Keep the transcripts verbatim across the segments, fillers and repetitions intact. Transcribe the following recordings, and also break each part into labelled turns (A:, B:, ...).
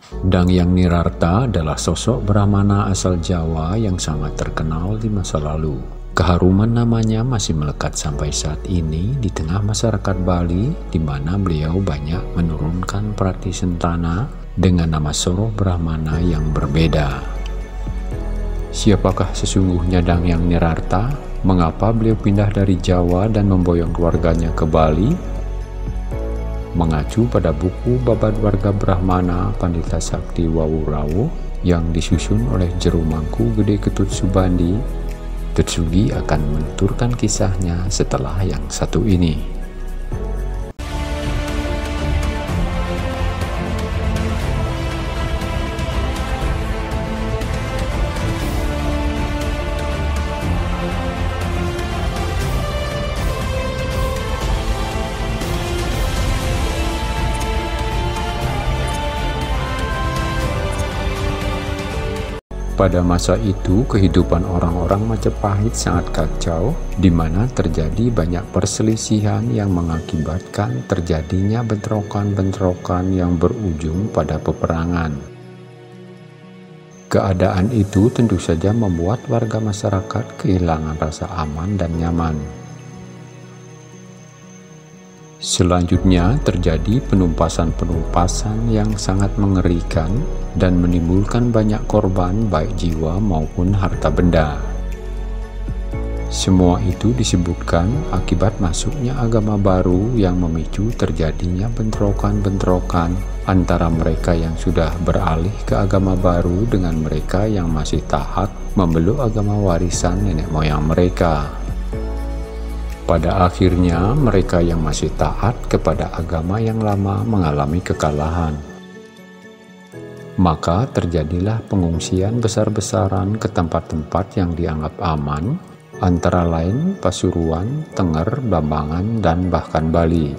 A: Dangyang Nirarta adalah sosok Brahmana asal Jawa yang sangat terkenal di masa lalu. Keharuman namanya masih melekat sampai saat ini di tengah masyarakat Bali, di mana beliau banyak menurunkan Pratisentana dengan nama Soro Brahmana yang berbeda. Siapakah sesungguhnya Dangyang Nirarta? Mengapa beliau pindah dari Jawa dan memboyong keluarganya ke Bali? Mengacu pada buku Babad Warga Brahmana Pandita Sakti Wawurawu yang disusun oleh Jero Mangku Gede Ketut Subandi, Tetsugi akan menuturkan kisahnya setelah yang satu ini. Pada masa itu, kehidupan orang-orang Majapahit sangat kacau, di mana terjadi banyak perselisihan yang mengakibatkan terjadinya bentrokan-bentrokan yang berujung pada peperangan. Keadaan itu tentu saja membuat warga masyarakat kehilangan rasa aman dan nyaman. Selanjutnya terjadi penumpasan-penumpasan yang sangat mengerikan dan menimbulkan banyak korban baik jiwa maupun harta benda. Semua itu disebutkan akibat masuknya agama baru yang memicu terjadinya bentrokan-bentrokan antara mereka yang sudah beralih ke agama baru dengan mereka yang masih taat memeluk agama warisan nenek moyang mereka. Pada akhirnya, mereka yang masih taat kepada agama yang lama mengalami kekalahan. Maka terjadilah pengungsian besar-besaran ke tempat-tempat yang dianggap aman, antara lain Pasuruan, Tenger, Blambangan, dan bahkan Bali.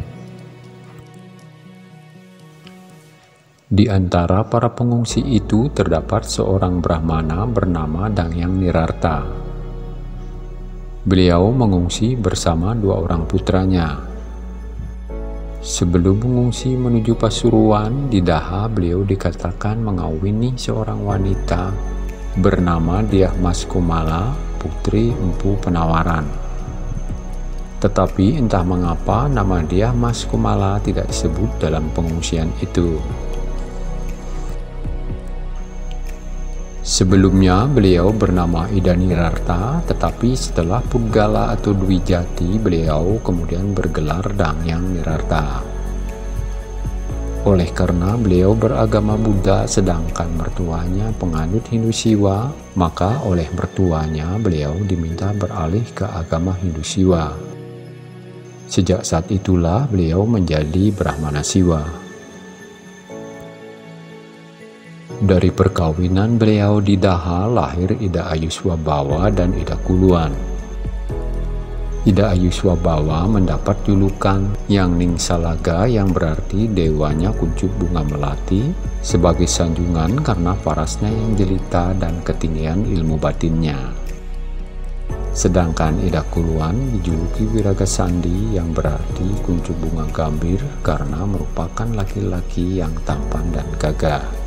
A: Di antara para pengungsi itu terdapat seorang Brahmana bernama Dangyang Nirarta. Beliau mengungsi bersama dua orang putranya. Sebelum mengungsi menuju Pasuruan, di Daha beliau dikatakan mengawini seorang wanita bernama Dyah Mas Kumala, putri Empu Penawaran. Tetapi entah mengapa nama Dyah Mas Kumala tidak disebut dalam pengungsian itu. Sebelumnya beliau bernama Ida Nirarta, tetapi setelah Pudgala atau Dwi Jati, beliau kemudian bergelar Dangyang Nirarta. Oleh karena beliau beragama Buddha sedangkan mertuanya penganut Hindu Siwa, maka oleh mertuanya beliau diminta beralih ke agama Hindu Siwa. Sejak saat itulah beliau menjadi Brahmana Siwa. Dari perkawinan beliau di Daha lahir Ida Ayuswabawa dan Ida Kuluan. Ida Ayuswabawa mendapat julukan Yang Ningsalaga yang berarti dewanya kuncup bunga melati sebagai sanjungan karena parasnya yang jelita dan ketinggian ilmu batinnya. Sedangkan Ida Kuluan dijuluki Wiragasandi yang berarti kuncup bunga gambir karena merupakan laki-laki yang tampan dan gagah.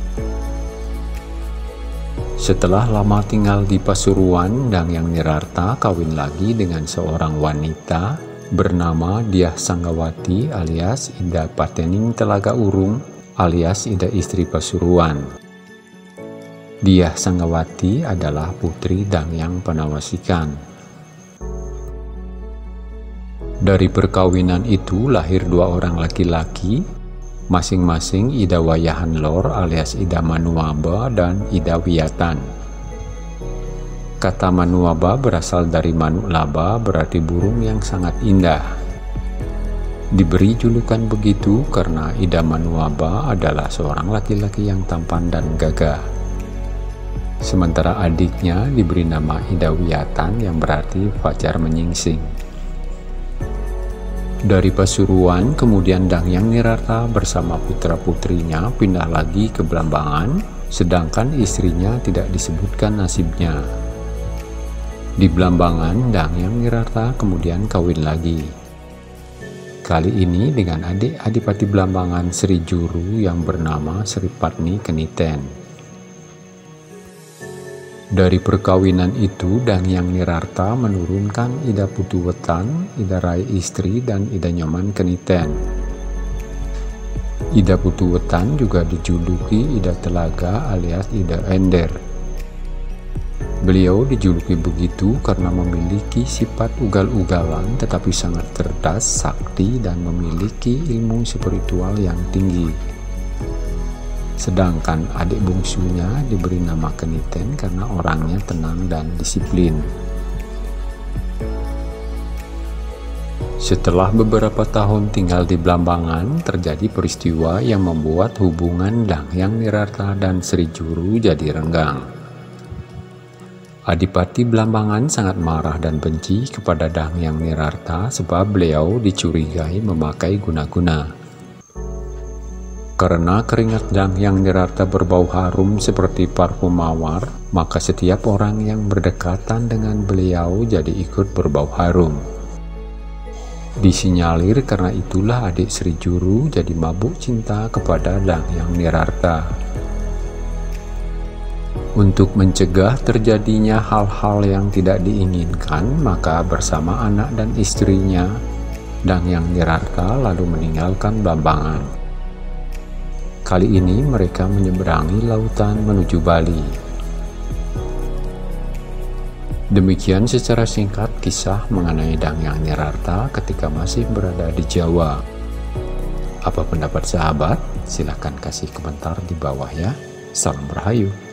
A: Setelah lama tinggal di Pasuruan, Dangyang Nirarta kawin lagi dengan seorang wanita bernama Dyah Sanggawati alias Ida Patening Telaga Urung alias Ida istri Pasuruan. Dyah Sanggawati adalah putri Dangyang Panawasikan. Dari perkawinan itu lahir dua orang laki-laki, masing-masing Ida Wayahan Lor alias Ida Manuaba dan Ida Wiyatan. Kata Manuaba berasal dari manuk laba, berarti burung yang sangat indah. Diberi julukan begitu karena Ida Manuaba adalah seorang laki-laki yang tampan dan gagah. Sementara adiknya diberi nama Ida Wiyatan yang berarti fajar menyingsing. Dari Pasuruan, kemudian Dangyang Nirarta bersama putra-putrinya pindah lagi ke Blambangan, sedangkan istrinya tidak disebutkan nasibnya. Di Blambangan, Dangyang Nirarta kemudian kawin lagi. Kali ini dengan adik Adipati Blambangan Sri Juru yang bernama Sri Patni Keniten. Dari perkawinan itu, Dangyang Nirarta menurunkan Ida Putu Wetan, Ida Rai Istri, dan Ida Nyoman Keniten. Ida Putu Wetan juga dijuluki Ida Telaga alias Ida Ender. Beliau dijuluki begitu karena memiliki sifat ugal-ugalan tetapi sangat cerdas, sakti, dan memiliki ilmu spiritual yang tinggi. Sedangkan adik bungsunya diberi nama Keniten karena orangnya tenang dan disiplin. Setelah beberapa tahun tinggal di Blambangan, terjadi peristiwa yang membuat hubungan Dangyang Nirarta dan Sri Juru jadi renggang. Adipati Blambangan sangat marah dan benci kepada Dangyang Nirarta sebab beliau dicurigai memakai guna-guna. Karena keringat Dangyang Nirarta berbau harum seperti parfum mawar, maka setiap orang yang berdekatan dengan beliau jadi ikut berbau harum. Disinyalir karena itulah adik Sri Juru jadi mabuk cinta kepada Dangyang Nirarta. Untuk mencegah terjadinya hal-hal yang tidak diinginkan, maka bersama anak dan istrinya, Dangyang Nirarta lalu meninggalkan Blambangan. Kali ini mereka menyeberangi lautan menuju Bali. Demikian secara singkat kisah mengenai Dangyang Nirarta ketika masih berada di Jawa. Apa pendapat sahabat? Silahkan kasih komentar di bawah ya. Salam Rahayu.